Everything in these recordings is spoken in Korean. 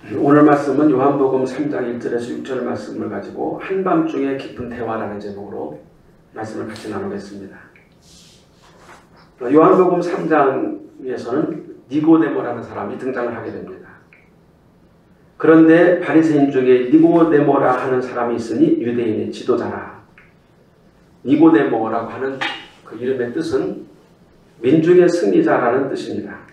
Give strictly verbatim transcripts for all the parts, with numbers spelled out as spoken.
오늘 말씀은 요한복음 삼 장 일 절에서 육 절 말씀을 가지고 한밤중에 깊은 대화라는 제목으로 말씀을 같이 나누겠습니다. 요한복음 삼 장에서는 니고데모라는 사람이 등장을 하게 됩니다. 그런데 바리새인 중에 니고데모라 하는 사람이 있으니 유대인의 지도자라. 니고데모라고 하는 그 이름의 뜻은 민중의 승리자라는 뜻입니다.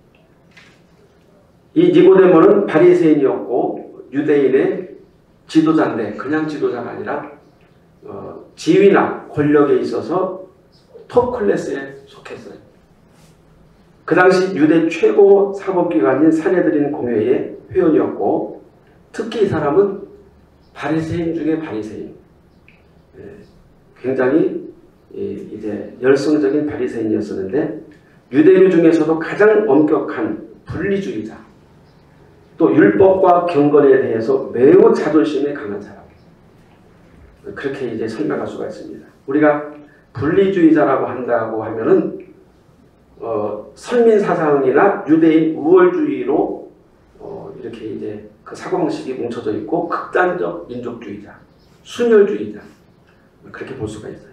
이 니고데모는 바리새인이었고 유대인의 지도자인데 그냥 지도자가 아니라 어, 지위나 권력에 있어서 톱 클래스에 속했어요. 그 당시 유대 최고 사법기관인 산헤드린 공회의 회원이었고 특히 이 사람은 바리새인 중에 바리새인, 예, 굉장히 예, 이제 열성적인 바리새인이었었는데 유대교 중에서도 가장 엄격한 분리주의자, 또 율법과 경건에 대해서 매우 자존심이 강한 사람, 그렇게 이제 설명할 수가 있습니다. 우리가 분리주의자라고 한다고 하면은 어, 선민사상이나 유대인 우월주의로 어, 이렇게 이제 그 사고방식이 뭉쳐져 있고 극단적 민족주의자, 순혈주의자, 그렇게 볼 수가 있어요.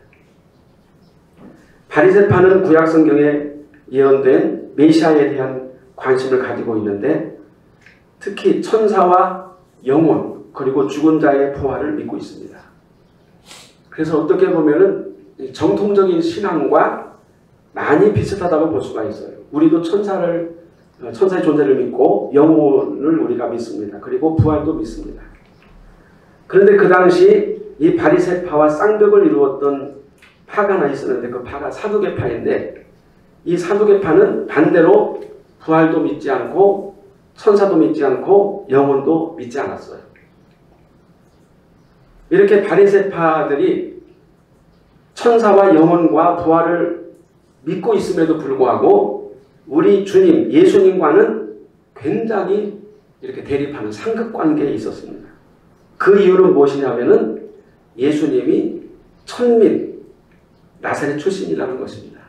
바리새파는 구약성경에 예언된 메시아에 대한 관심을 가지고 있는데 특히 천사와 영혼 그리고 죽은 자의 부활을 믿고 있습니다. 그래서 어떻게 보면은 정통적인 신앙과 많이 비슷하다고 볼 수가 있어요. 우리도 천사를 천사의 존재를 믿고 영혼을 우리가 믿습니다. 그리고 부활도 믿습니다. 그런데 그 당시 이 바리새파와 쌍벽을 이루었던 파가 하나 있었는데 그 파가 사두개파인데 이 사두개파는 반대로 부활도 믿지 않고 천사도 믿지 않고 영혼도 믿지 않았어요. 이렇게 바리새파들이 천사와 영혼과 부활을 믿고 있음에도 불구하고 우리 주님 예수님과는 굉장히 이렇게 대립하는 상극관계에 있었습니다. 그 이유는 무엇이냐면은 예수님이 천민 나사렛 출신이라는 것입니다.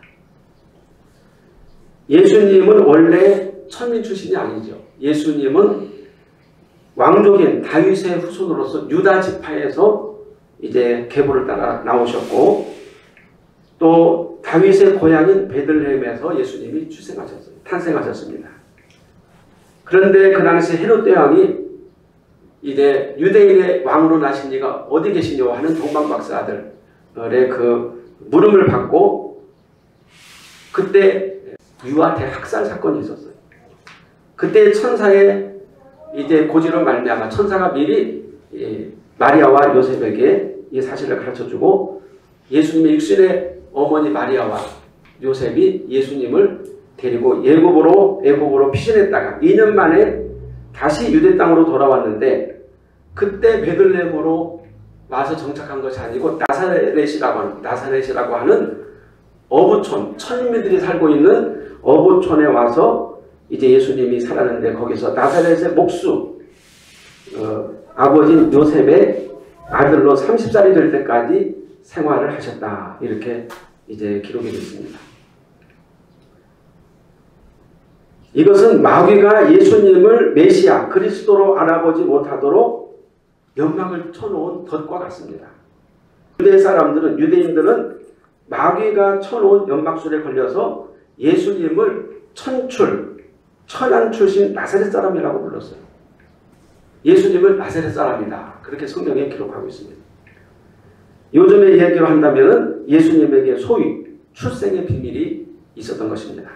예수님은 원래 천민 출신이 아니죠. 예수님은 왕족인 다윗의 후손으로서 유다 지파에서 이제 계보를 따라 나오셨고 또 다윗의 고향인 베들레헴에서 예수님이 출생하셨어요. 탄생하셨습니다. 그런데 그 당시 헤롯 대왕이 이제 유대인의 왕으로 나신 이가 어디 계시냐고 하는 동방박사들의 그 물음을 받고 그때 유아태 학살 사건이 있었어요. 그때 천사의 이제 고지로 말미암아 천사가 미리 마리아와 요셉에게 이 사실을 가르쳐주고 예수님의 육신의 어머니 마리아와 요셉이 예수님을 데리고 예굽으로 애굽으로 피신했다가 이 년 만에 다시 유대 땅으로 돌아왔는데 그때 베들레헴으로 와서 정착한 것이 아니고 나사렛이라고 하는, 나사렛이라고 하는 어부촌, 천민들이 살고 있는 어부촌에 와서 이제 예수님이 살았는데 거기서 나사렛의 목수 어, 아버지인 요셉의 아들로 서른 살이 될 때까지 생활을 하셨다. 이렇게 이제 기록이 됐습니다. 이것은 마귀가 예수님을 메시아 그리스도로 알아보지 못하도록 연막을 쳐놓은 덫과 같습니다. 유대 사람들은 유대인들은 마귀가 쳐놓은 연막술에 걸려서 예수님을 천출, 천한 출신 나사렛 사람이라고 불렀어요. 예수님을 나사렛 사람이다. 그렇게 성경에 기록하고 있습니다. 요즘의 얘기로 한다면 예수님에게 소위 출생의 비밀이 있었던 것입니다.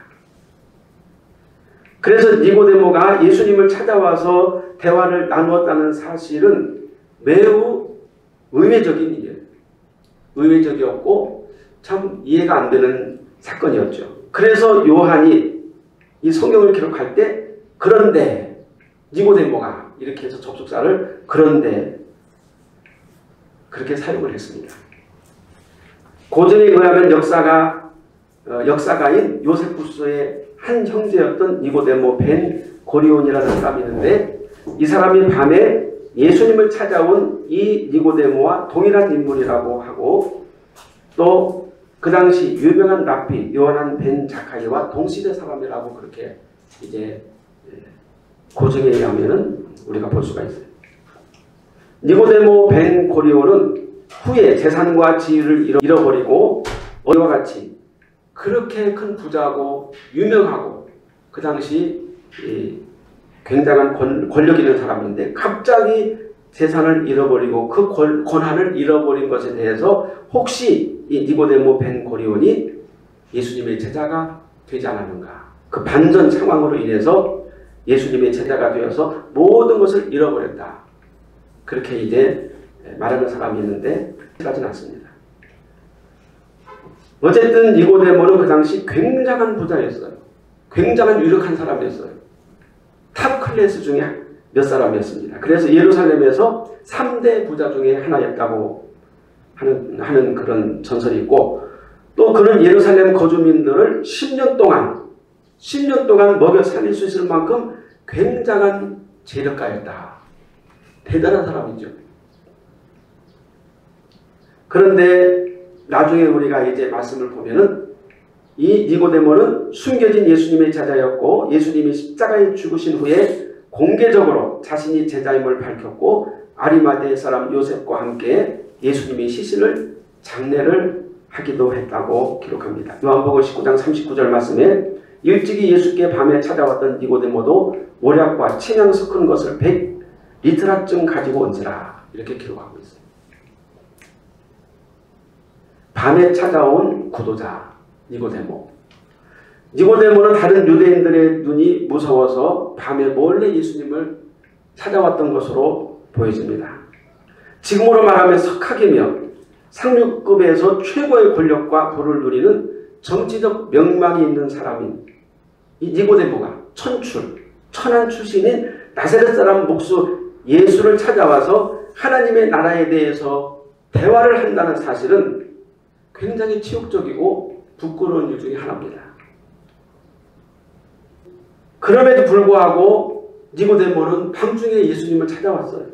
그래서 니고데모가 예수님을 찾아와서 대화를 나누었다는 사실은 매우 의외적인 일이에요. 의외적이었고 참 이해가 안 되는 사건이었죠. 그래서 요한이 이 성경을 기록할 때 그런데 니고데모가 이렇게 해서 접속사를 그런데 그렇게 사용을 했습니다. 고전에 의하면 역사가 어, 역사가인 요세푸스의 한 형제였던 니고데모 벤 고리온이라는 사람이 있는데 이 사람이 밤에 예수님을 찾아온 이 니고데모와 동일한 인물이라고 하고 또 그 당시 유명한 랍비 요한 벤 자카이와 동시대 사람이라고 그렇게 이제 고증에 의하면은 우리가 볼 수가 있어요. 니고데모 벤 고리오는 후에 재산과 지위를 잃어버리고 어디와 같이 그렇게 큰 부자고 유명하고 그 당시 굉장한 권력 있는 사람인데 갑자기 재산을 잃어버리고 그 권한을 잃어버린 것에 대해서 혹시 이 니고데모 벤 고리온이 예수님의 제자가 되지 않았는가. 그 반전 상황으로 인해서 예수님의 제자가 되어서 모든 것을 잃어버렸다. 그렇게 이제 말하는 사람이 있는데 그렇지는 않습니다. 어쨌든 니고데모는 그 당시 굉장한 부자였어요. 굉장한 유력한 사람이었어요. 탑 클래스 중에 몇 사람이었습니다. 그래서 예루살렘에서 삼 대 부자 중에 하나였다고 하는, 하는 그런 전설이 있고 또 그는 예루살렘 거주민들을 십 년 동안 십 년 동안 먹여 살릴 수 있을 만큼 굉장한 재력가였다. 대단한 사람이죠. 그런데 나중에 우리가 이제 말씀을 보면은 이 니고데모는 숨겨진 예수님의 제자였고 예수님이 십자가에 죽으신 후에 공개적으로 자신이 제자임을 밝혔고 아리마대 사람 요셉과 함께 예수님의 시신을 장례를 하기도 했다고 기록합니다. 요한복음 십구 장 삼십구 절 말씀에 일찍이 예수께 밤에 찾아왔던 니고데모도 모략과 침향 섞은 것을 백 리트라쯤 가지고 온지라 이렇게 기록하고 있어요. 밤에 찾아온 구도자 니고데모. 니고데모는 다른 유대인들의 눈이 무서워서 밤에 몰래 예수님을 찾아왔던 것으로 보여집니다. 지금으로 말하면 석학이며 상류급에서 최고의 권력과 부를 누리는 정치적 명망이 있는 사람인 이 니고데모가 천출, 천한 출신인 나사렛 사람 목수 예수를 찾아와서 하나님의 나라에 대해서 대화를 한다는 사실은 굉장히 치욕적이고 부끄러운 일 중에 하나입니다. 그럼에도 불구하고 니고데모는 밤중에 예수님을 찾아왔어요.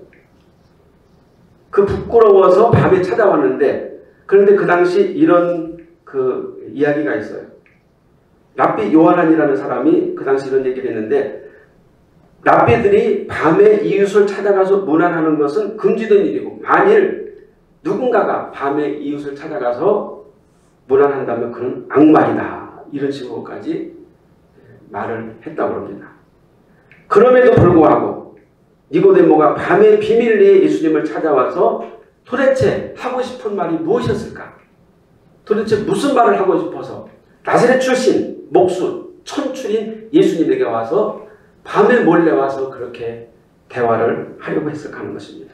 그 부끄러워서 밤에 찾아왔는데 그런데 그 당시 이런 그 이야기가 있어요. 랍비 요하난이라는 사람이 그 당시 이런 얘기를 했는데 랍비들이 밤에 이웃을 찾아가서 문안하는 것은 금지된 일이고 만일 누군가가 밤에 이웃을 찾아가서 문안한다면 그는 악마이다. 이런 식으로까지 말을 했다고 합니다. 그럼에도 불구하고 니고데모가 밤에 비밀리에 예수님을 찾아와서 도대체 하고 싶은 말이 무엇이었을까? 도대체 무슨 말을 하고 싶어서 나사렛 출신, 목수, 천출인 예수님에게 와서 밤에 몰래 와서 그렇게 대화를 하려고 했을까 하는 것입니다.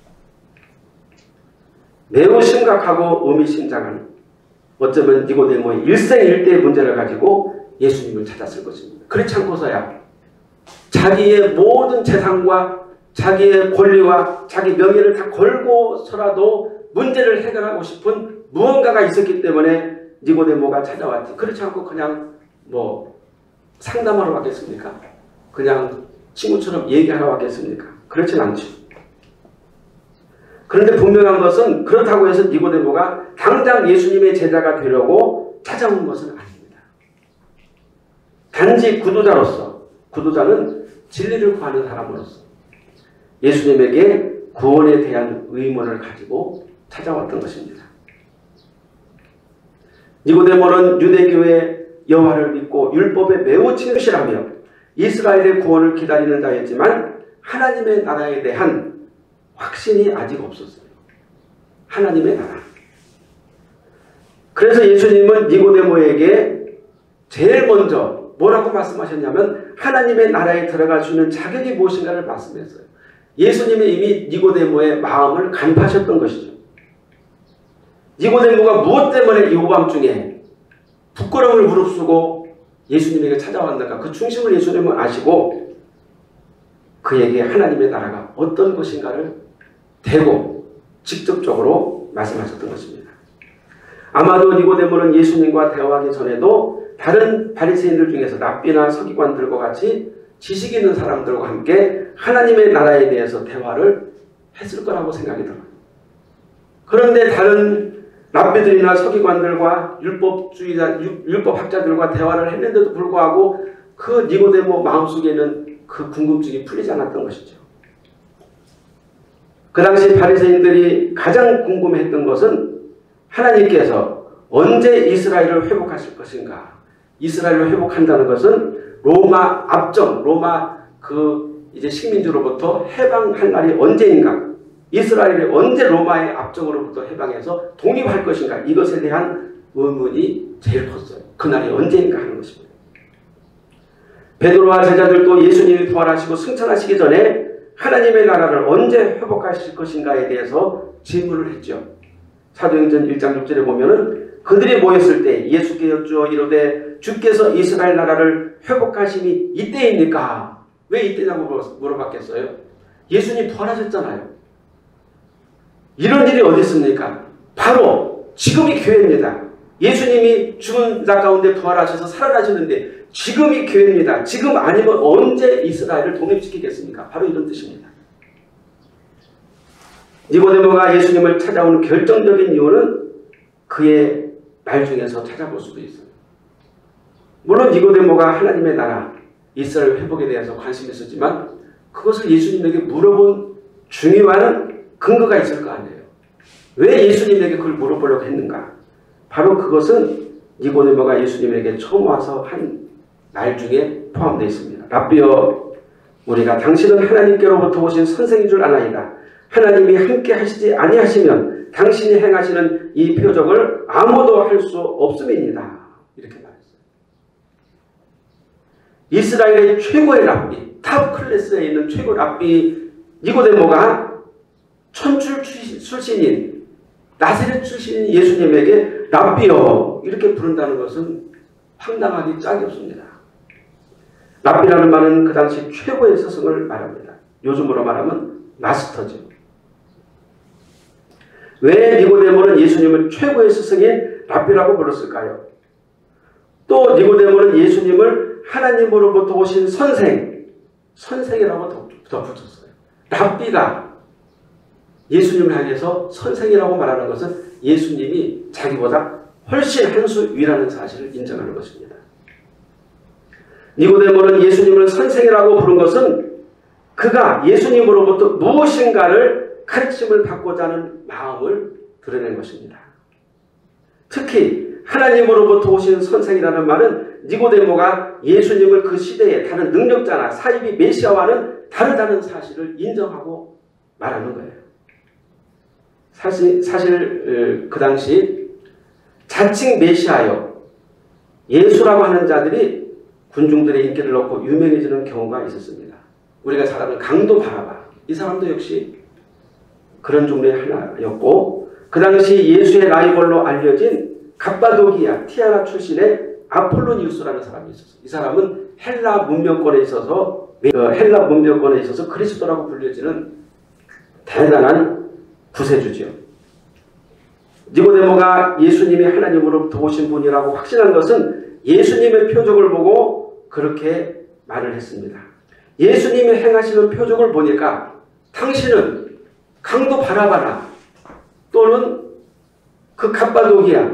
매우 심각하고 의미심장한 어쩌면 니고데모의 일생일대의 문제를 가지고 예수님을 찾았을 것입니다. 그렇지 않고서야 자기의 모든 재산과 자기의 권리와 자기 명예를 다 걸고서라도 문제를 해결하고 싶은 무언가가 있었기 때문에 니고데모가 찾아왔지. 그렇지 않고 그냥 뭐 상담하러 왔겠습니까? 그냥 친구처럼 얘기하러 왔겠습니까? 그렇진 않죠. 그런데 분명한 것은 그렇다고 해서 니고데모가 당장 예수님의 제자가 되려고 찾아온 것은 아닙니다. 단지 구도자로서, 구도자는 진리를 구하는 사람으로서 예수님에게 구원에 대한 의문을 가지고 찾아왔던 것입니다. 니고데모는 유대교의 여호와를 믿고 율법에 매우 친실하며 이스라엘의 구원을 기다리는 자였지만 하나님의 나라에 대한 확신이 아직 없었어요. 하나님의 나라. 그래서 예수님은 니고데모에게 제일 먼저 뭐라고 말씀하셨냐면 하나님의 나라에 들어갈 수 있는 자격이 무엇인가를 말씀했어요. 예수님이 이미 니고데모의 마음을 간파하셨던 것이죠. 니고데모가 무엇 때문에 이 오밤중에 부끄러움을 무릅쓰고 예수님에게 찾아왔는가 그 중심을 예수님은 아시고 그에게 하나님의 나라가 어떤 것인가를 대고 직접적으로 말씀하셨던 것입니다. 아마도 니고데모는 예수님과 대화하기 전에도 다른 바리새인들 중에서 랍비나 서기관들과 같이 지식 있는 사람들과 함께 하나님의 나라에 대해서 대화를 했을 거라고 생각이 들어요. 그런데 다른 랍비들이나 서기관들과 율법주의자, 율법학자들과 대화를 했는데도 불구하고 그 니고데모 마음속에는 그 궁금증이 풀리지 않았던 것이죠. 그 당시 바리새인들이 가장 궁금해했던 것은 하나님께서 언제 이스라엘을 회복하실 것인가. 이스라엘을 회복한다는 것은 로마 압정, 로마 그 이제 식민지로부터 해방할 날이 언제인가. 이스라엘이 언제 로마의 압정으로부터 해방해서 독립할 것인가. 이것에 대한 의문이 제일 컸어요. 그날이 언제인가 하는 것입니다. 베드로와 제자들도 예수님이 부활하시고 승천하시기 전에 하나님의 나라를 언제 회복하실 것인가에 대해서 질문을 했죠. 사도행전 일 장 육 절에 보면은 그들이 모였을 때 예수께 여쭈어 이르되 주께서 이스라엘 나라를 회복하심이 이때입니까? 왜 이때냐고 물어봤겠어요? 예수님 부활하셨잖아요. 이런 일이 어디 있습니까? 바로 지금이 기회입니다. 예수님이 죽은 자 가운데 부활하셔서 살아나셨는데 지금이 기회입니다. 지금 아니면 언제 이스라엘을 독립시키겠습니까? 바로 이런 뜻입니다. 니고데모가 예수님을 찾아오는 결정적인 이유는 그의 말 중에서 찾아볼 수도 있어요. 물론 니고데모가 하나님의 나라, 이스라엘 회복에 대해서 관심이 있었지만 그것을 예수님에게 물어본 중요한 근거가 있을 거 아니에요. 왜 예수님에게 그걸 물어보려고 했는가? 바로 그것은 니고데모가 예수님에게 처음 와서 한 말 중에 포함되어 있습니다. 랍비여, 우리가 당신은 하나님께로부터 오신 선생인 줄 아나이다. 하나님이 함께 하시지 아니하시면 당신이 행하시는 이 표적을 아무도 할 수 없음입니다. 이렇게 말했어요. 이스라엘의 최고의 랍비, 탑 클래스에 있는 최고 랍비 니고데모가 천출 출신인, 나사렛 출신인 예수님에게 랍비여 이렇게 부른다는 것은 황당하기 짝이 없습니다. 랍비라는 말은 그 당시 최고의 스승을 말합니다. 요즘으로 말하면 마스터죠. 왜 니고데모는 예수님을 최고의 스승인 랍비라고 불렀을까요? 또 니고데모는 예수님을 하나님으로부터 오신 선생, 선생이라고 덧붙였어요. 랍비가 예수님을 향해서 선생이라고 말하는 것은 예수님이 자기보다 훨씬 한 수 위라는 사실을 인정하는 것입니다. 니고데모는 예수님을 선생이라고 부른 것은 그가 예수님으로부터 무엇인가를 가르침을 받고자 하는 마음을 드러낸 것입니다. 특히 하나님으로부터 오신 선생이라는 말은 니고데모가 예수님을 그 시대의 다른 능력자나 사이비 메시아와는 다르다는 사실을 인정하고 말하는 거예요. 사실, 사실 그 당시 자칭 메시아요, 예수라고 하는 자들이 군중들의 인기를 얻고 유명해지는 경우가 있었습니다. 우리가 잘 아는 강도 바라바, 이 사람도 역시 그런 종류의 하나였고, 그 당시 예수의 라이벌로 알려진 갑바도기아 티아나 출신의 아폴로니우스라는 사람이 있었어요. 이 사람은 헬라 문명권에 있어서 헬라 문명권에 있어서 그리스도라고 불려지는 대단한 구세주지요. 니고데모가 예수님이 하나님으로부터 오신 분이라고 확신한 것은 예수님의 표적을 보고 그렇게 말을 했습니다. 예수님이 행하시는 표적을 보니까 당신은 강도 바라바나 또는 그 갑바도기아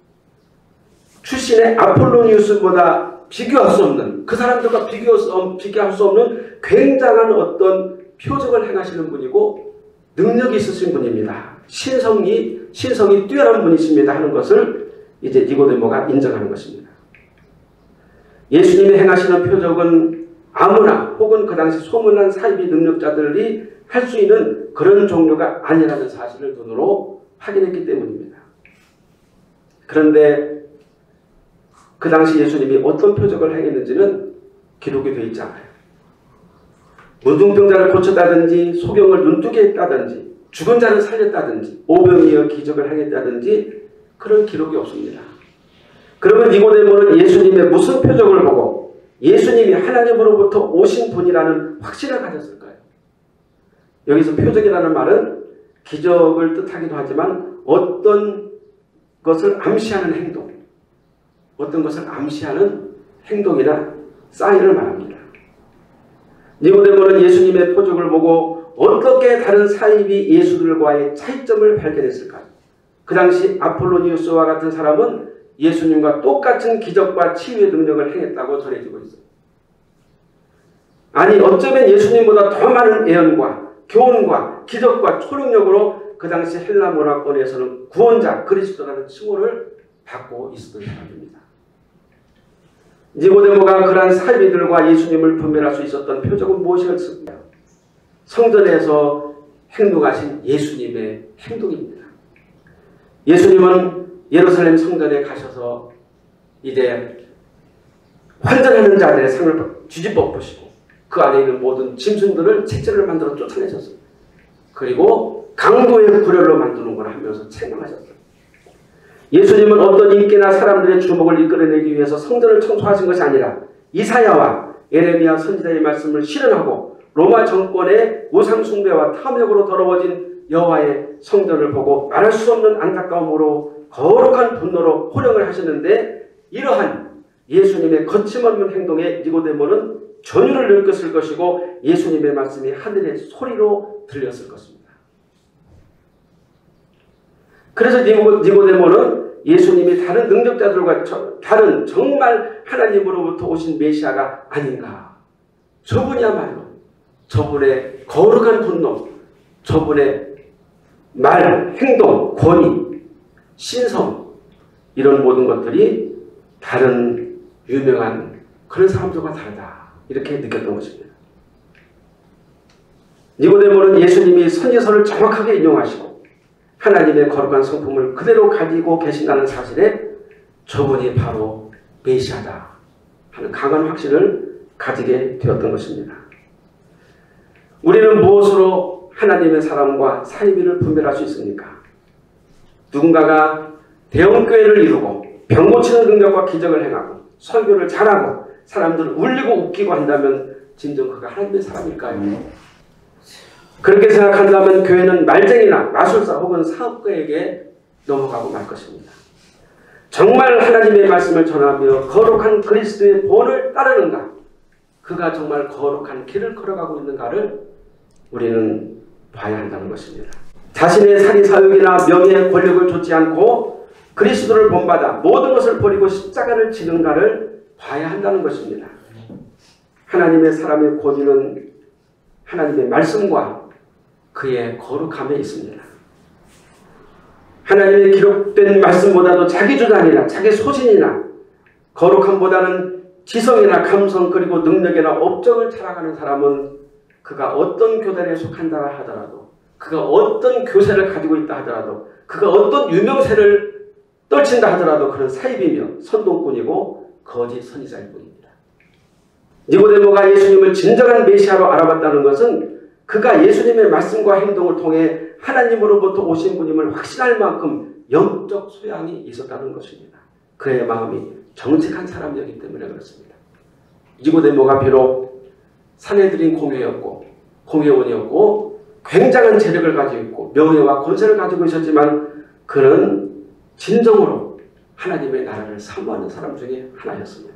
출신의 아폴로니우스보다 비교할 수 없는, 그 사람들과 비교할 수 없는 굉장한 어떤 표적을 행하시는 분이고 능력이 있으신 분입니다. 신성이, 신성이 뛰어난 분이십니다 하는 것을 이제 니고데모가 인정하는 것입니다. 예수님이 행하시는 표적은 아무나 혹은 그 당시 소문난 사이비 능력자들이 할 수 있는 그런 종류가 아니라는 사실을 눈으로 확인했기 때문입니다. 그런데 그 당시 예수님이 어떤 표적을 행했는지는 기록이 되어 있지 않아요. 문둥병자를 고쳤다든지 소경을 눈뜨게 했다든지 죽은 자를 살렸다든지 오병이어 기적을 행했다든지 그런 기록이 없습니다. 그러면 니고데모는 예수님의 무슨 표적을 보고 예수님이 하나님으로부터 오신 분이라는 확신을 가졌을까요? 여기서 표적이라는 말은 기적을 뜻하기도 하지만 어떤 것을 암시하는 행동, 어떤 것을 암시하는 행동이나 사인을 말합니다. 니고데모는 예수님의 표적을 보고 어떻게 다른 사이비 예수들과의 차이점을 발견했을까요? 그 당시 아폴로니우스와 같은 사람은 예수님과 똑같은 기적과 치유의 능력을 행했다고 전해지고 있어요. 아니 어쩌면 예수님보다 더 많은 예언과 교훈과 기적과 초능력으로 그 당시 헬라 문화권에서는 구원자 그리스도라는 칭호를 받고 있었던 사람입니다. 니고데모가 그러한 사이비들과 예수님을 분별할 수 있었던 표적은 무엇이었을까요? 성전에서 행동하신 예수님의 행동입니다. 예수님은 예루살렘 성전에 가셔서 이제 환전하는 자들의 상을 뒤집어 엎으시고 그 안에 있는 모든 짐승들을 채찍을 만들어 쫓아내셨어요. 그리고 강도의 불혈로 만드는 걸 하면서 책망하셨어요. 예수님은 어떤 인기나 사람들의 주목을 이끌어내기 위해서 성전을 청소하신 것이 아니라 이사야와 예레미야 선지자의 말씀을 실현하고 로마 정권의 우상 숭배와 탐욕으로 더러워진 여호와의 성전을 보고 말할 수 없는 안타까움으로 거룩한 분노로 호령을 하셨는데, 이러한 예수님의 거침없는 행동에 니고데모는 전율을 느꼈을 것이고 예수님의 말씀이 하늘의 소리로 들렸을 것입니다. 그래서 니고데모는 예수님이 다른 능력자들과 다른 정말 하나님으로부터 오신 메시아가 아닌가, 저분이야말로 저분의 거룩한 분노, 저분의 말, 행동, 권위, 신성, 이런 모든 것들이 다른 유명한 그런 사람들과 다르다, 이렇게 느꼈던 것입니다. 니고데모는 예수님이 선지서를 정확하게 인용하시고 하나님의 거룩한 성품을 그대로 가지고 계신다는 사실에 저분이 바로 메시아다 하는 강한 확신을 가지게 되었던 것입니다. 우리는 무엇으로 하나님의 사람과 사이비를 분별할 수 있습니까? 누군가가 대형교회를 이루고 병 고치는 능력과 기적을 행하고 설교를 잘하고 사람들을 울리고 웃기고 한다면 진정 그가 하나님의 사람일까요? 그렇게 생각한다면 교회는 말쟁이나 마술사 혹은 사업가에게 넘어가고 말 것입니다. 정말 하나님의 말씀을 전하며 거룩한 그리스도의 본을 따르는가, 그가 정말 거룩한 길을 걸어가고 있는가를 우리는 봐야 한다는 것입니다. 자신의 사리 사욕이나 명예 권력을 좇지 않고 그리스도를 본받아 모든 것을 버리고 십자가를 지는가를 봐야 한다는 것입니다. 하나님의 사람의 고지는 하나님의 말씀과 그의 거룩함에 있습니다. 하나님의 기록된 말씀보다도 자기 주장이나 자기 소신이나 거룩함보다는 지성이나 감성 그리고 능력이나 업적을 자랑하는 사람은 그가 어떤 교단에 속한다 하더라도, 그가 어떤 교세를 가지고 있다 하더라도, 그가 어떤 유명세를 떨친다 하더라도 그런 사입이며 선동꾼이고 거짓 선지자일 뿐입니다. 니고데모가 예수님을 진정한 메시아로 알아봤다는 것은 그가 예수님의 말씀과 행동을 통해 하나님으로부터 오신 분임을 확신할 만큼 영적 소양이 있었다는 것입니다. 그의 마음이 정직한 사람이었기 때문에 그렇습니다. 니고데모가 비록 사내들인 공회였고 공회원이었고 굉장한 재력을 가지고 있고 명예와 권세를 가지고 있었지만 그는 진정으로 하나님의 나라를 사모하는 사람 중에 하나였습니다.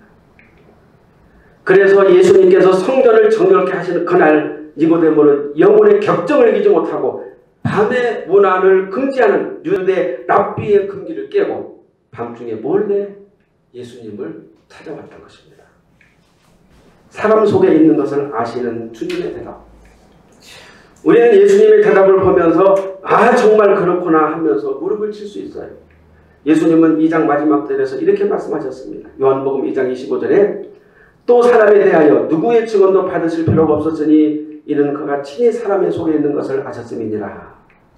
그래서 예수님께서 성전을 정결케 하시는 그날 니고데모는 영혼의 격정을 이기지 못하고 밤의 문안을 금지하는 유대 랍비의 금기를 깨고 밤중에 몰래 예수님을 찾아왔던 것입니다. 사람 속에 있는 것을 아시는 주님의 대답. 우리는 예수님의 대답을 보면서 아 정말 그렇구나 하면서 무릎을 칠 수 있어요. 예수님은 이 장 마지막 절에서 이렇게 말씀하셨습니다. 요한복음 이 장 이십오 절에 또 사람에 대하여 누구의 증언도 받으실 필요가 없었으니 이는 그가 친히 사람의 속에 있는 것을 아셨음이니라.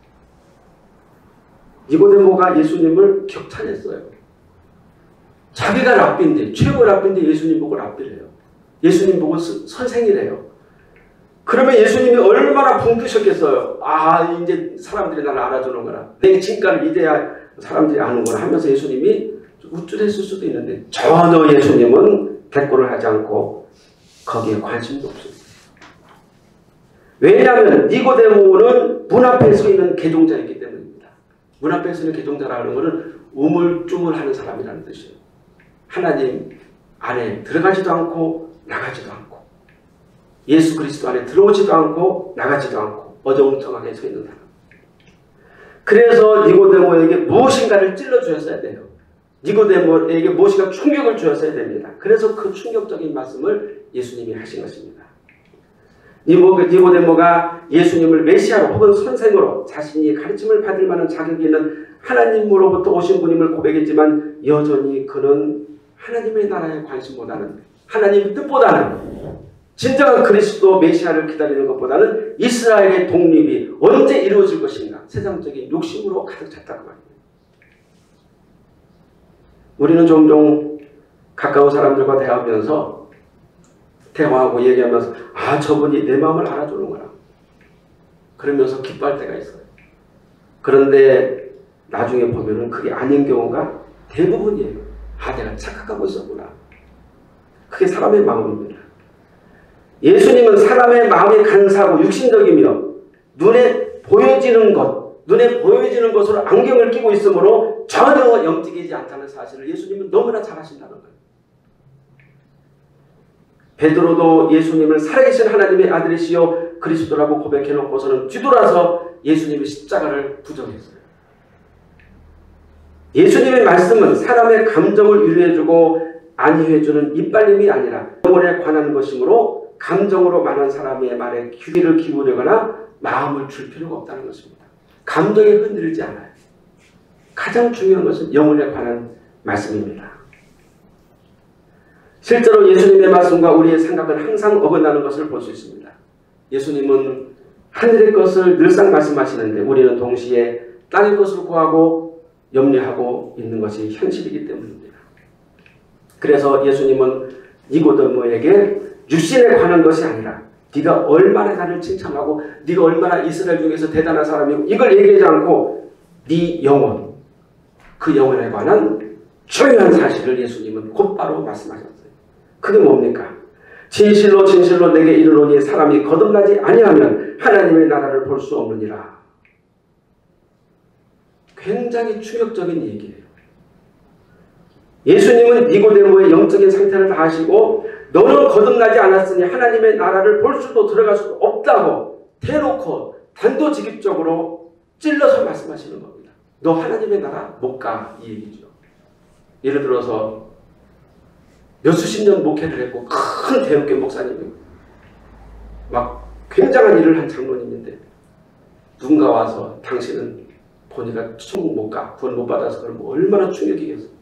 니고데모가 예수님을 격찬했어요. 자기가 랍비인데, 최고 랍비인데 예수님 보고 랍비래요. 예수님 보고 선생이래요. 그러면 예수님이 얼마나 붕뜨셨겠어요. 아 이제 사람들이 나를 알아주는구나, 내 진가를 이제야 사람들이 아는구나 하면서 예수님이 우쭐했을 수도 있는데 전혀 예수님은 대꾸를 하지 않고 거기에 관심도 없습니다. 왜냐하면 니고데모는 문 앞에 서 있는 개종자이기 때문입니다. 문 앞에 서 있는 개종자라는 것은 우물쭈물하는 사람이라는 뜻이에요. 하나님 안에 들어가지도 않고 나가지도 않고 예수 그리스도 안에 들어오지도 않고 나가지도 않고 어정쩡하게 서 있는 사람. 그래서 니고데모에게 무엇인가를 찔러주었어야 돼요. 니고데모에게 무엇인가 충격을 주었어야 됩니다. 그래서 그 충격적인 말씀을 예수님이 하신 것입니다. 니고데모가 예수님을 메시아로 혹은 선생으로 자신이 가르침을 받을 만한 자격이 있는 하나님으로부터 오신 분임을 고백했지만 여전히 그는 하나님의 나라에 관심보다는 하나님의 뜻보다는 진정한 그리스도 메시아를 기다리는 것보다는 이스라엘의 독립이 언제 이루어질 것인가 세상적인 욕심으로 가득 찼다고 말입니다. 우리는 종종 가까운 사람들과 대화하면서 대화하고 얘기하면서 아 저분이 내 마음을 알아주는구나 그러면서 기뻐할 때가 있어요. 그런데 나중에 보면은 그게 아닌 경우가 대부분이에요. 아 내가 착각하고 있었구나. 그게 사람의 마음입니다. 예수님은 사람의 마음이 간사하고 육신적이며 눈에 보여지는 것, 눈에 보여지는 것으로 안경을 끼고 있으므로 전혀 영적이지 않다는 사실을 예수님은 너무나 잘 아신다는 거예요. 베드로도 예수님을 살아계신 하나님의 아들이시요 그리스도라고 고백해놓고서는 뒤돌아서 예수님의 십자가를 부정했어요. 예수님의 말씀은 사람의 감정을 위로해주고 안위해주는 이빨림이 아니라 영혼에 관한 것이므로 감정으로 말한 사람의 말에 귀를 기울이거나 마음을 줄 필요가 없다는 것입니다. 감정에 흔들리지 않아요. 가장 중요한 것은 영혼에 관한 말씀입니다. 실제로 예수님의 말씀과 우리의 생각은 항상 어긋나는 것을 볼 수 있습니다. 예수님은 하늘의 것을 늘상 말씀하시는데 우리는 동시에 땅의 것을 구하고 염려하고 있는 것이 현실이기 때문입니다. 그래서 예수님은 니고데모에게 육신에 관한 것이 아니라 네가 얼마나 나를 칭찬하고 네가 얼마나 이스라엘 중에서 대단한 사람이고 이걸 얘기하지 않고 네 영혼, 그 영혼에 관한 중요한 사실을 예수님은 곧바로 말씀하셨어요. 그게 뭡니까? 진실로 진실로 내게 이르노니 사람이 거듭나지 아니하면 하나님의 나라를 볼 수 없느니라. 굉장히 충격적인 얘기예요. 예수님은 니고데모의 영적인 상태를 다 아시고 너는 거듭나지 않았으니 하나님의 나라를 볼 수도 들어갈 수도 없다고 대놓고 단도직입적으로 찔러서 말씀하시는 겁니다. 너 하나님의 나라 못 가 이 얘기죠. 예를 들어서 몇 수십 년 목회를 했고 큰 대형교 목사님이 막 굉장한 일을 한 장로님인데 누군가 와서 당신은 보니까 천국 못 가, 구원 못 받아서 그러면 얼마나 충격이겠어요.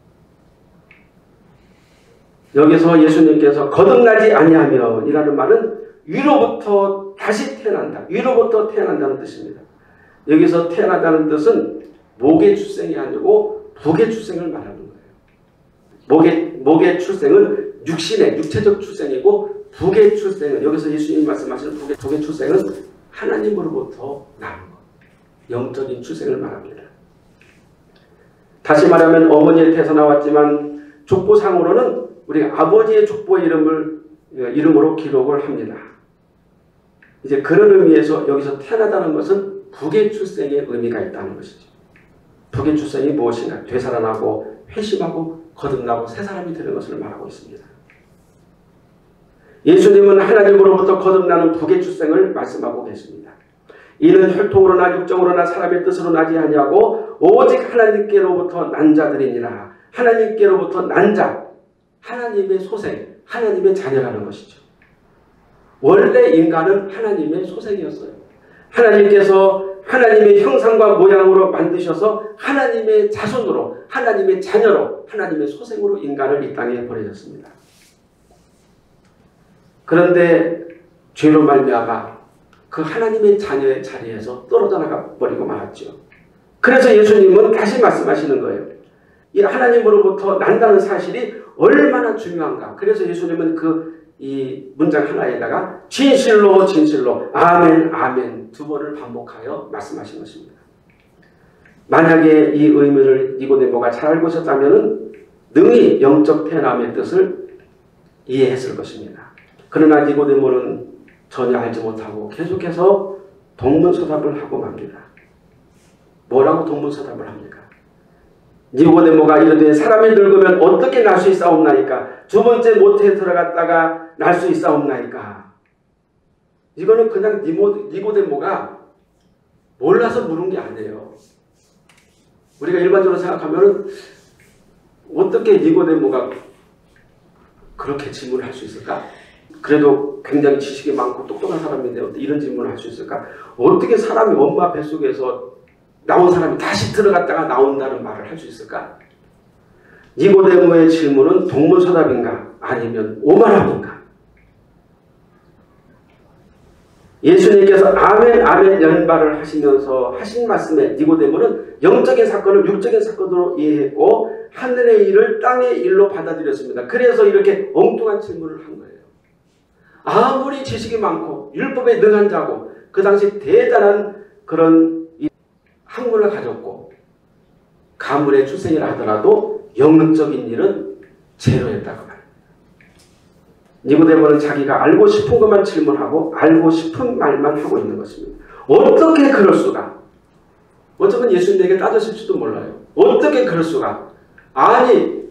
여기서 예수님께서 거듭나지 아니하면 이라는 말은 위로부터 다시 태어난다. 위로부터 태어난다는 뜻입니다. 여기서 태어난다는 뜻은 목의 출생이 아니고 북의 출생을 말하는 거예요. 목의, 목의 출생은 육신의 육체적 출생이고 북의 출생은 여기서 예수님이 말씀하시는 북의, 북의 출생은 하나님으로부터 나는 것. 영적인 출생을 말합니다. 다시 말하면 어머니의 태에서 나왔지만 족보상으로는 우리가 아버지의 족보의 이름을, 이름으로 기록을 합니다. 이제 그런 의미에서 여기서 태어나다는 것은 북의 출생의 의미가 있다는 것이죠. 북의 출생이 무엇인가? 되살아나고 회심하고 거듭나고 새 사람이 되는 것을 말하고 있습니다. 예수님은 하나님으로부터 거듭나는 북의 출생을 말씀하고 계십니다. 이는 혈통으로나 육정으로나 사람의 뜻으로 나지 아니하고 오직 하나님께로부터 난 자들이니라. 하나님께로부터 난 자, 하나님의 소생, 하나님의 자녀라는 것이죠. 원래 인간은 하나님의 소생이었어요. 하나님께서 하나님의 형상과 모양으로 만드셔서 하나님의 자손으로, 하나님의 자녀로, 하나님의 소생으로 인간을 이 땅에 보내셨습니다. 그런데 죄로 말미암아 그 하나님의 자녀의 자리에서 떨어져 나가 버리고 말았죠. 그래서 예수님은 다시 말씀하시는 거예요. 이 하나님으로부터 난다는 사실이 얼마나 중요한가. 그래서 예수님은 그 이 문장 하나에다가 진실로 진실로 아멘 아멘 두 번을 반복하여 말씀하신 것입니다. 만약에 이 의미를 니고데모가 잘 알고 있었다면 능히 영적 태어남의 뜻을 이해했을 것입니다. 그러나 니고데모는 전혀 알지 못하고 계속해서 동문서답을 하고 맙니다. 뭐라고 동문서답을 합니까? 니고데모가 이르되 사람이 늙으면 어떻게 날 수 있사옵나이까? 두 번째 모태에 들어갔다가 날 수 있사옵나이까? 이거는 그냥 니모, 니고데모가 몰라서 물은 게 아니에요. 우리가 일반적으로 생각하면 어떻게 니고데모가 그렇게 질문을 할 수 있을까? 그래도 굉장히 지식이 많고 똑똑한 사람인데 어떻게 이런 질문을 할 수 있을까? 어떻게 사람이 엄마 뱃속에서 나온 사람이 다시 들어갔다가 나온다는 말을 할 수 있을까? 니고데모의 질문은 동문서답인가? 아니면 오만함인가? 예수님께서 아멘 아멘 연발을 하시면서 하신 말씀에 니고데모는 영적인 사건을 육적인 사건으로 이해했고 하늘의 일을 땅의 일로 받아들였습니다. 그래서 이렇게 엉뚱한 질문을 한 거예요. 아무리 지식이 많고 율법에 능한 자고 그 당시 대단한 그런 학문을 가졌고 가문의 출생이라 하더라도 영적인 일은 제로였다고 말합니다. 니고데모는 자기가 알고 싶은 것만 질문하고 알고 싶은 말만 하고 있는 것입니다. 어떻게 그럴 수가? 어쩌면 예수님에게 따졌을지도 몰라요. 어떻게 그럴 수가? 아니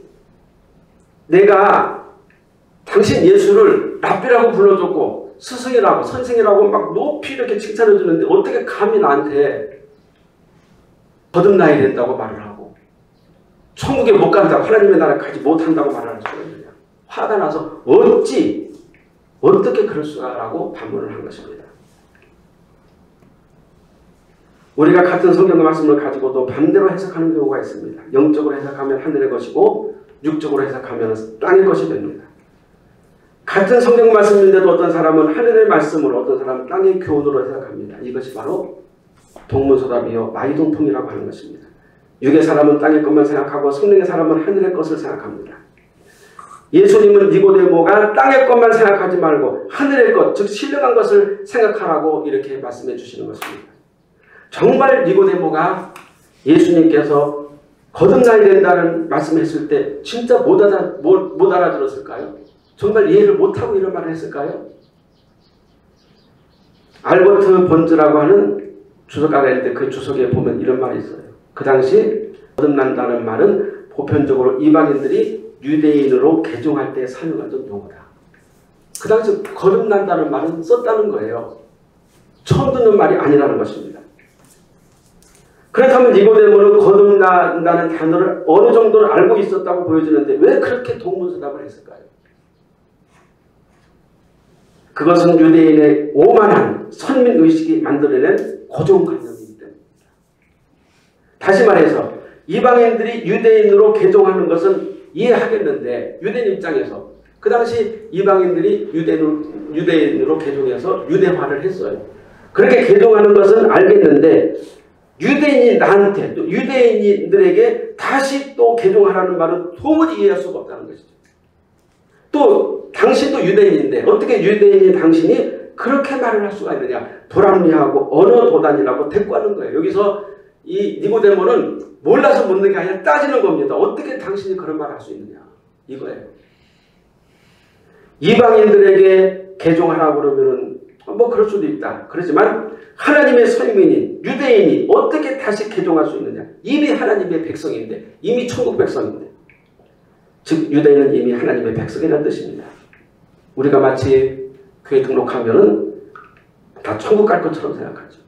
내가 당신 예수를 랍비라고 불러줬고 스승이라고 선생이라고 막 높이 이렇게 칭찬해 주는데 어떻게 감히 나한테 거듭나야 된다고 말을 하고 천국에 못 간다고 하나님의 나라에 가지 못한다고 말을 할 수가 있느냐. 화가 나서 어찌 어떻게 그럴 수가 라고 반문을 한 것입니다. 우리가 같은 성경 말씀을 가지고도 반대로 해석하는 경우가 있습니다. 영적으로 해석하면 하늘의 것이고 육적으로 해석하면 땅의 것이 됩니다. 같은 성경 말씀인데도 어떤 사람은 하늘의 말씀으로 어떤 사람은 땅의 교훈으로 해석합니다. 이것이 바로 동문서답이요 마이동풍이라고 하는 것입니다. 육의 사람은 땅의 것만 생각하고 성령의 사람은 하늘의 것을 생각합니다. 예수님은 니고데모가 땅의 것만 생각하지 말고 하늘의 것, 즉 신령한 것을 생각하라고 이렇게 말씀해 주시는 것입니다. 정말 니고데모가 예수님께서 거듭나야 된다는 말씀했을 때 진짜 못, 알아, 못, 못 알아들었을까요? 정말 이해를 못하고 이런 말을 했을까요? 알버트 본즈라고 하는 주석가가 있는데 그 주석에 보면 이런 말이 있어요. 그 당시 거듭난다는 말은 보편적으로 이방인들이 유대인으로 개종할 때 사용하던 용어다. 그 당시 거듭난다는 말은 썼다는 거예요. 처음 듣는 말이 아니라는 것입니다. 그렇다면 니고데모는 거듭난다는 단어를 어느 정도는 알고 있었다고 보여지는데 왜 그렇게 동문서답을 했을까요? 그것은 유대인의 오만한 선민의식이 만들어낸 고정관념이기 때문입니다. 다시 말해서 이방인들이 유대인으로 개종하는 것은 이해하겠는데 유대인 입장에서 그 당시 이방인들이 유대인으로, 유대인으로 개종해서 유대화를 했어요. 그렇게 개종하는 것은 알겠는데 유대인이 나한테 또 유대인들에게 다시 또 개종하라는 말은 도무지 이해할 수가 없다는 것이죠. 또 당신도 유대인인데 어떻게 유대인인 당신이 그렇게 말을 할 수가 있느냐. 불합리하고 언어 도단이라고 대꾸하는 거예요. 여기서 이 니고데모는 몰라서 묻는 게 아니라 따지는 겁니다. 어떻게 당신이 그런 말을 할 수 있느냐. 이거예요. 이방인들에게 개종하라고 그러면은 뭐 그럴 수도 있다. 그렇지만 하나님의 선민인 유대인이 어떻게 다시 개종할 수 있느냐. 이미 하나님의 백성인데 이미 천국 백성인데 즉 유대인은 이미 하나님의 백성이라는 뜻입니다. 우리가 마치 교회 등록하면은 다 천국 갈 것처럼 생각하죠.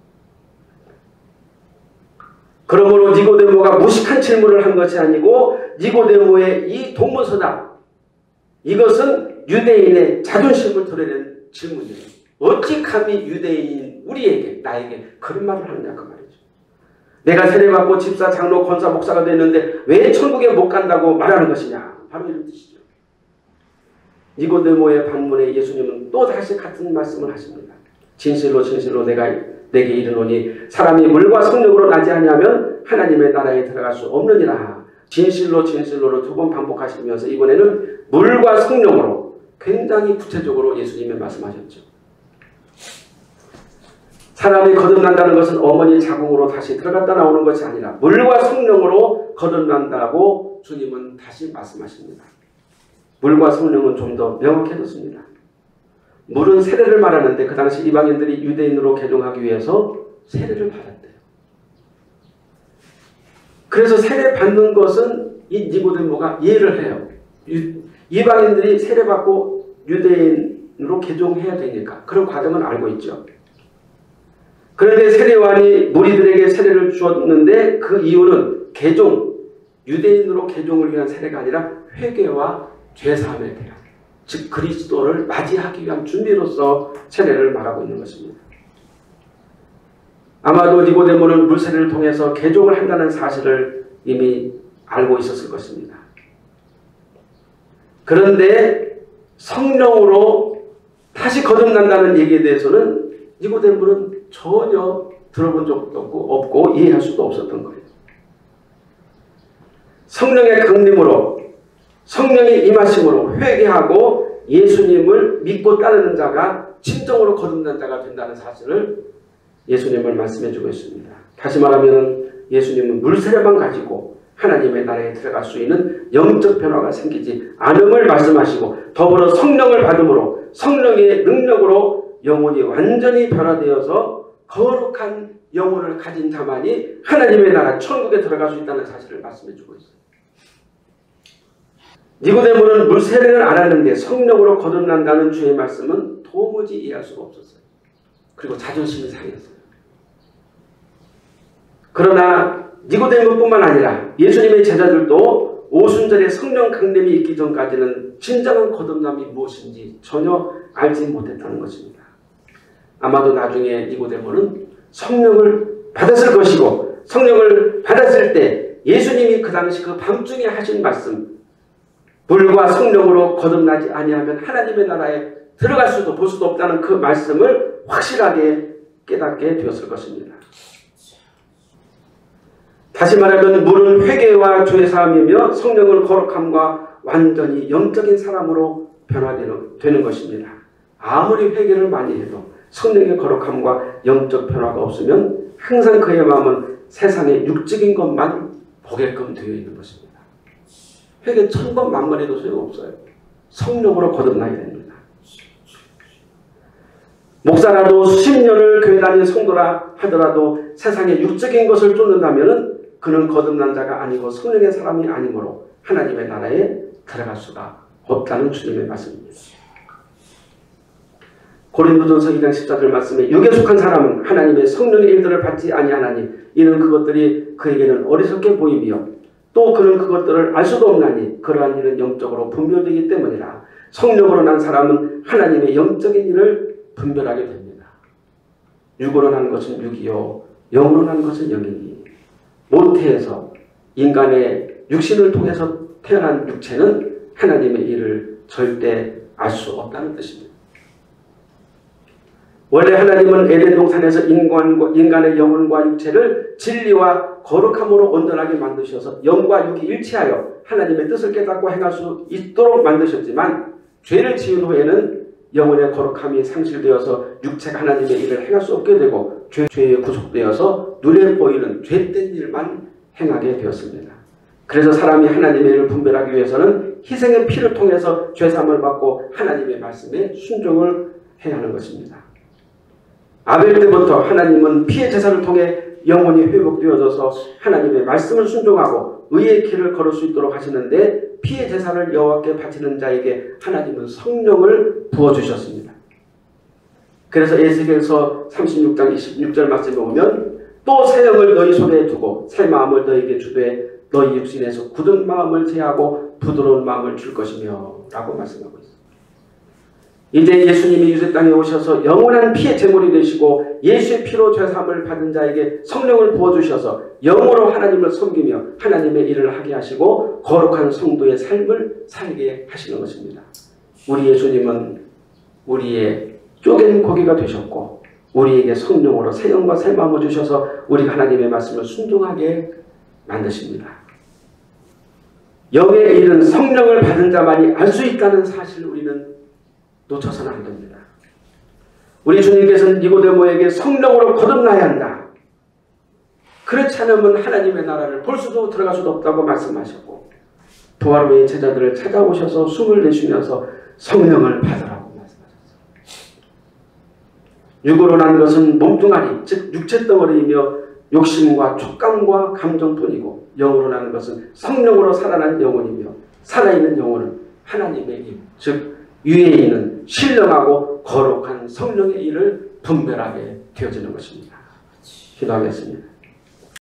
그러므로 니고데모가 무식한 질문을 한 것이 아니고 니고데모의 이 동문서답 이것은 유대인의 자존심을 드러낸 질문이에요. 어찌 감히 유대인인 우리에게 나에게 그런 말을 하느냐 그 말이죠. 내가 세례받고 집사, 장로, 권사, 목사가 됐는데 왜 천국에 못 간다고 말하는 것이냐. 바로 이런 뜻이죠. 니고데모의 반문에 예수님은 또 다시 같은 말씀을 하십니다. 진실로 진실로 내가 내게 이르노니 사람이 물과 성령으로 나지 아니하면 하나님의 나라에 들어갈 수 없느니라. 진실로 진실로를 두 번 반복하시면서 이번에는 물과 성령으로 굉장히 구체적으로 예수님이 말씀하셨죠. 사람이 거듭난다는 것은 어머니 자궁으로 다시 들어갔다 나오는 것이 아니라 물과 성령으로 거듭난다고 주님은 다시 말씀하십니다. 물과 성령은 좀 더 명확해졌습니다. 물은 세례를 말하는데 그 당시 이방인들이 유대인으로 개종하기 위해서 세례를 받았대요. 그래서 세례 받는 것은 이 니고데모가 이해를 해요. 유, 이방인들이 세례받고 유대인으로 개종해야 되니까 그런 과정은 알고 있죠. 그런데 세례요한이 무리들에게 세례를 주었는데 그 이유는 개종, 유대인으로 개종을 위한 세례가 아니라 회개와 죄사함에 대한 즉 그리스도를 맞이하기 위한 준비로서 세례를 말하고 있는 것입니다. 아마도 니고데모는 물세례를 통해서 개종을 한다는 사실을 이미 알고 있었을 것입니다. 그런데 성령으로 다시 거듭난다는 얘기에 대해서는 니고데모는 전혀 들어본 적도 없고, 없고 이해할 수도 없었던 거예요. 성령의 강림으로, 성령의 임하심으로 회개하고 예수님을 믿고 따르는 자가 진정으로 거듭난 자가 된다는 사실을 예수님을 말씀해 주고 있습니다. 다시 말하면 예수님은 물세례만 가지고 하나님의 나라에 들어갈 수 있는 영적 변화가 생기지 않음을 말씀하시고, 더불어 성령을 받음으로 성령의 능력으로 영혼이 완전히 변화되어서 거룩한 영혼을 가진 자만이 하나님의 나라 천국에 들어갈 수 있다는 사실을 말씀해 주고 있어요. 니고데모는 물세례를 안 하는데 성령으로 거듭난다는 주의 말씀은 도무지 이해할 수가 없었어요. 그리고 자존심이 상했어요. 그러나 니고데모뿐만 아니라 예수님의 제자들도 오순절에 성령 강림이 있기 전까지는 진정한 거듭남이 무엇인지 전혀 알지 못했다는 것입니다. 아마도 나중에 니고데모는 성령을 받았을 것이고, 성령을 받았을 때 예수님이 그 당시 그 밤중에 하신 말씀, 물과 성령으로 거듭나지 아니하면 하나님의 나라에 들어갈 수도 볼 수도 없다는 그 말씀을 확실하게 깨닫게 되었을 것입니다. 다시 말하면 물은 회개와 죄사함이며 성령은 거룩함과 완전히 영적인 사람으로 변화되는 되는 것입니다. 아무리 회개를 많이 해도 성령의 거룩함과 영적 변화가 없으면 항상 그의 마음은 세상의 육적인 것만 보게끔 되어 있는 것입니다. 회개 천 번 만번 해도 소용없어요. 성령으로 거듭나야 됩니다. 목사라도 수십 년을 교회 다닌 성도라 하더라도 세상의 육적인 것을 쫓는다면 그는 거듭난 자가 아니고 성령의 사람이 아니므로 하나님의 나라에 들어갈 수가 없다는 주님의 말씀입니다. 고린도전서 이 장 십사 절 말씀에 육에 속한 사람은 하나님의 성령의 일들을 받지 아니하나니 이는 그것들이 그에게는 어리석게 보이며 또 그는 그것들을 알 수도 없나니 그러한 일은 영적으로 분별되기 때문이라. 성령으로 난 사람은 하나님의 영적인 일을 분별하게 됩니다. 육으로 난 것은 육이요 영으로 난 것은 영이니, 모태에서 인간의 육신을 통해서 태어난 육체는 하나님의 일을 절대 알 수 없다는 뜻입니다. 원래 하나님은 에덴 동산에서 인간과, 인간의 영혼과 육체를 진리와 거룩함으로 온전하게 만드셔서 영과 육이 일치하여 하나님의 뜻을 깨닫고 행할 수 있도록 만드셨지만, 죄를 지은 후에는 영혼의 거룩함이 상실되어서 육체가 하나님의 일을 행할 수 없게 되고 죄, 죄에 구속되어서 눈에 보이는 죄된 일만 행하게 되었습니다. 그래서 사람이 하나님의 일을 분별하기 위해서는 희생의 피를 통해서 죄사함을 받고 하나님의 말씀에 순종을 해야 하는 것입니다. 아벨 때부터 하나님은 피의 제사를 통해 영혼이 회복되어져서 하나님의 말씀을 순종하고 의의 길을 걸을 수 있도록 하시는데, 피의 제사를 여호와께 바치는 자에게 하나님은 성령을 부어주셨습니다. 그래서 에스겔서 삼십육 장 이십육 절 말씀에 보면 또 새 영을 너희 속에 두고 새 마음을 너희에게 주되 너희 육신에서 굳은 마음을 제하고 부드러운 마음을 줄 것이며 라고 말씀하고 있습니다. 이제 예수님이 유세 땅에 오셔서 영원한 피의 제물이 되시고 예수의 피로 죄사함을 받은 자에게 성령을 부어주셔서 영으로 하나님을 섬기며 하나님의 일을 하게 하시고 거룩한 성도의 삶을 살게 하시는 것입니다. 우리 예수님은 우리의 쪼갠 고기가 되셨고 우리에게 성령으로 새 영과 새 마음을 주셔서 우리가 하나님의 말씀을 순종하게 만드십니다. 영의 일은 성령을 받은 자만이 알 수 있다는 사실을 우리는 놓쳐서는 안 됩니다. 우리 주님께서는 니고데모에게 성령으로 거듭나야 한다. 그렇지 않으면 하나님의 나라를 볼 수도 들어갈 수도 없다고 말씀하셨고, 부활 후에 제자들을 찾아오셔서 숨을 내쉬면서 성령을 받으라고 말씀하셨어요. 육으로 난 것은 몸뚱아리, 즉 육체 덩어리이며 욕심과 촉감과 감정뿐이고, 영으로 난 것은 성령으로 살아난 영혼이며 살아있는 영혼은 하나님의 힘, 즉 위에 있는 신령하고 거룩한 성령의 일을 분별하게 되어지는 것입니다. 기도하겠습니다.